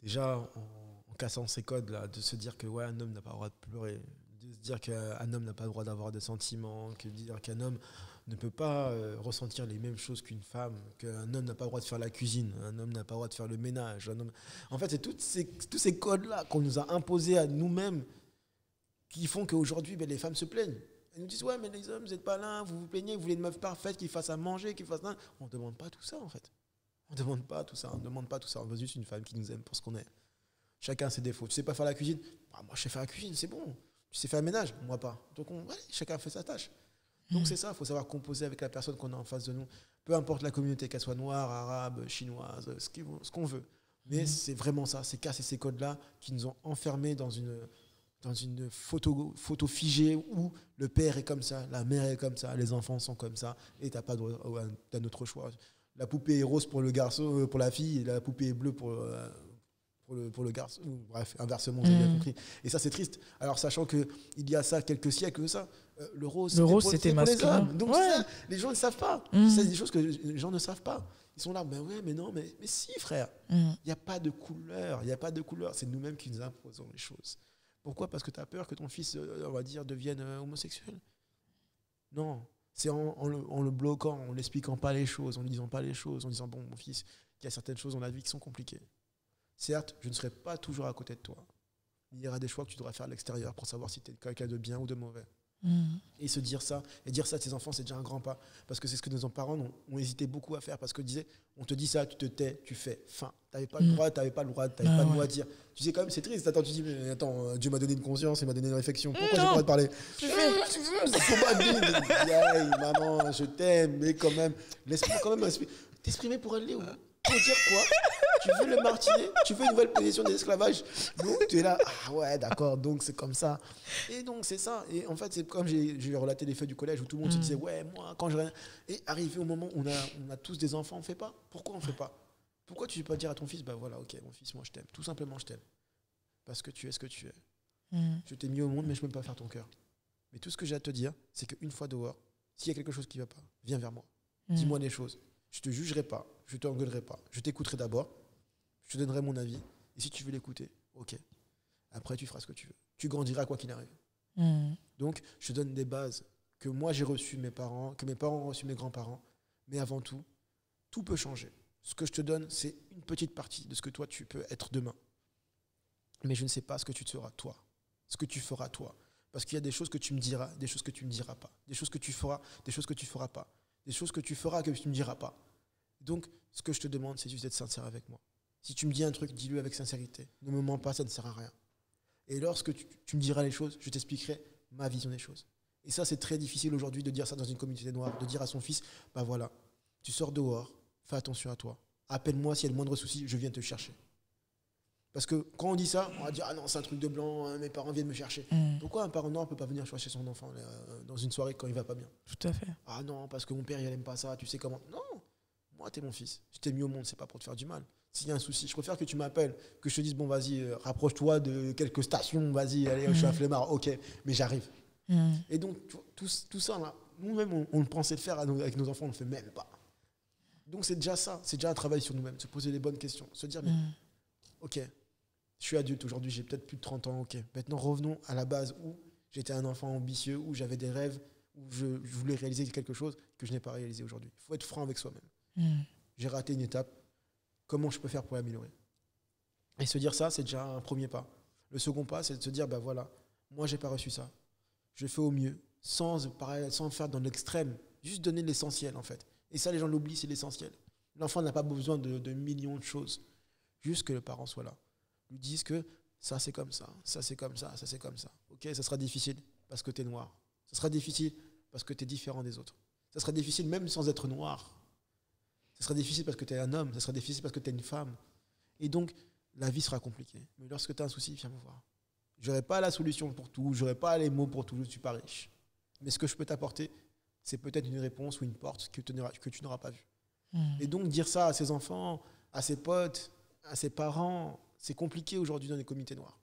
déjà, en cassant ces codes-là, de se dire que ouais, un homme n'a pas le droit de pleurer, de se dire qu'un homme n'a pas le droit d'avoir des sentiments, que dire qu'un homme ne peut pas ressentir les mêmes choses qu'une femme, qu'un homme n'a pas le droit de faire la cuisine, un homme n'a pas le droit de faire le ménage. Un homme... En fait, c'est tous ces codes-là qu'on nous a imposés à nous-mêmes qui font qu'aujourd'hui, ben, les femmes se plaignent. Elles nous disent, ouais, mais les hommes, vous n'êtes pas là, vous vous plaignez, vous voulez une meuf parfaite qui fasse à manger, qui fasse... On ne demande pas tout ça, en fait. On ne demande pas tout ça, on ne demande pas tout ça. On veut juste une femme qui nous aime pour ce qu'on est. Chacun a ses défauts. Tu sais pas faire la cuisine? Bah, moi, je sais faire la cuisine, c'est bon. Tu sais faire le ménage? Moi, pas. Donc, allez, chacun fait sa tâche. Donc, c'est ça, il faut savoir composer avec la personne qu'on a en face de nous. Peu importe la communauté, qu'elle soit noire, arabe, chinoise, ce qu'on veut. Mais c'est vraiment ça, c'est casser ces codes-là qui nous ont enfermés dans une photo figée où le père est comme ça, la mère est comme ça, les enfants sont comme ça, et tu n'as pas d'un autre choix. La poupée est rose pour le garçon, pour la fille, et la poupée est bleue pour le garçon. Bref, inversement, vous avez bien compris. Et ça, c'est triste. Alors, sachant qu'il y a ça quelques siècles que ça, le rose, c'était masculin. Donc, ouais. ça, les gens ne savent pas. C'est des choses que les gens ne savent pas. Ils sont là, ben ouais, mais non, mais si, frère. Il n'y a pas de couleur. Il n'y a pas de couleur. C'est nous-mêmes qui nous imposons les choses. Pourquoi? Parce que tu as peur que ton fils, on va dire, devienne homosexuel? Non. C'est en le bloquant, en l'expliquant pas les choses, en ne disant pas les choses, en disant, bon, mon fils, il y a certaines choses dans la vie qui sont compliquées. Certes, je ne serai pas toujours à côté de toi. Il y aura des choix que tu devras faire à l'extérieur pour savoir si tu es quelqu'un de bien ou de mauvais. Et se dire ça, et dire ça à tes enfants, c'est déjà un grand pas. Parce que c'est ce que nos parents ont hésité beaucoup à faire. Parce qu'ils disaient, on te dit ça, tu te tais, tu fais. Fin. Tu n'avais pas le droit, tu n'avais pas le droit, tu n'avais pas de mot à dire. Tu sais quand même, c'est triste. Attends, tu dis, mais attends, Dieu m'a donné une conscience, il m'a donné une réflexion. Pourquoi j'ai pas le droit de parler? Faut pas dire, hey, maman, je t'aime, mais quand même, laisse-moi quand même t'exprimer pour aller où? Pour dire quoi? Tu veux le martyrer? Tu veux une nouvelle position d'esclavage? Donc tu es là, ah ouais, d'accord, donc c'est comme ça. Et donc c'est ça. Et en fait, c'est comme j'ai relaté les faits du collège où tout le monde se disait, ouais, moi, quand je... Et arrivé au moment où on a tous des enfants, on ne fait pas. Pourquoi on ne fait pas? Pourquoi tu ne peux pas dire à ton fils, bah voilà, ok, mon fils, moi je t'aime. Tout simplement, je t'aime. Parce que tu es ce que tu es. Je t'ai mis au monde, mais je ne peux pas faire ton cœur. Mais tout ce que j'ai à te dire, c'est qu'une fois dehors, s'il y a quelque chose qui ne va pas, viens vers moi. Dis-moi des choses. Je ne te jugerai pas, je ne t'engueulerai pas. Je t'écouterai d'abord, je te donnerai mon avis. Et si tu veux l'écouter, ok. Après, tu feras ce que tu veux. Tu grandiras quoi qu'il arrive. Donc, je te donne des bases que moi j'ai reçues de mes parents, que mes parents ont reçues de mes grands-parents. Mais avant tout, tout peut changer. Ce que je te donne, c'est une petite partie de ce que toi, tu peux être demain. Mais je ne sais pas ce que tu seras toi. Ce que tu feras toi. Parce qu'il y a des choses que tu me diras, des choses que tu ne me diras pas. Des choses que tu feras, des choses que tu ne feras pas. Des choses que tu feras que tu ne me diras pas. Donc, ce que je te demande, c'est juste d'être sincère avec moi. Si tu me dis un truc, dis-le avec sincérité. Ne me mens pas, ça ne sert à rien. Et lorsque tu me diras les choses, je t'expliquerai ma vision des choses. Et ça, c'est très difficile aujourd'hui de dire ça dans une communauté noire, de dire à son fils, bah voilà, tu sors dehors, fais attention à toi. Appelle-moi s'il y a le moindre souci, je viens te chercher. Parce que quand on dit ça, on va dire, ah non, c'est un truc de blanc, mes parents viennent me chercher. Pourquoi un parent noir ne peut pas venir chercher son enfant dans une soirée quand il va pas bien? Tout à fait. Ah non, parce que mon père, il n'aime pas ça, tu sais comment. Non, moi, t'es mon fils. Je t'ai mis au monde, c'est pas pour te faire du mal. S'il y a un souci, je préfère que tu m'appelles, que je te dise, bon, vas-y, rapproche-toi de quelques stations, vas-y, allez, je suis un flemmard, ok, mais j'arrive. Et donc, tout ça, là, nous-mêmes, on pensait le faire avec nos enfants, on ne le fait même pas. Donc, c'est déjà ça, c'est déjà un travail sur nous-mêmes, se poser les bonnes questions, se dire, mais, ok, je suis adulte aujourd'hui, j'ai peut-être plus de 30 ans, ok. Maintenant, revenons à la base où j'étais un enfant ambitieux, où j'avais des rêves, où je voulais réaliser quelque chose que je n'ai pas réalisé aujourd'hui. Il faut être franc avec soi-même. J'ai raté une étape, comment je peux faire pour l'améliorer? Et se dire ça, c'est déjà un premier pas. Le second pas, c'est de se dire, bah voilà, moi, j'ai pas reçu ça. Je fais au mieux, sans faire dans l'extrême, juste donner l'essentiel, en fait. Et ça, les gens l'oublient, c'est l'essentiel. L'enfant n'a pas besoin de millions de choses. Juste que le parent soit là. Lui disent que ça, c'est comme ça, ça, c'est comme ça, ça, c'est comme ça. Ok, ça sera difficile parce que tu es noir. Ça sera difficile parce que tu es différent des autres. Ça sera difficile même sans être noir. Ça sera difficile parce que tu es un homme. Ça sera difficile parce que tu es une femme. Et donc, la vie sera compliquée. Mais lorsque tu as un souci, viens me voir. Je n'aurai pas la solution pour tout. Je n'aurai pas les mots pour tout. Je ne suis pas riche. Mais ce que je peux t'apporter, c'est peut-être une réponse ou une porte que tu n'auras pas vue. Et donc, dire ça à ses enfants, à ses potes, à ses parents, c'est compliqué aujourd'hui dans les communautés noires.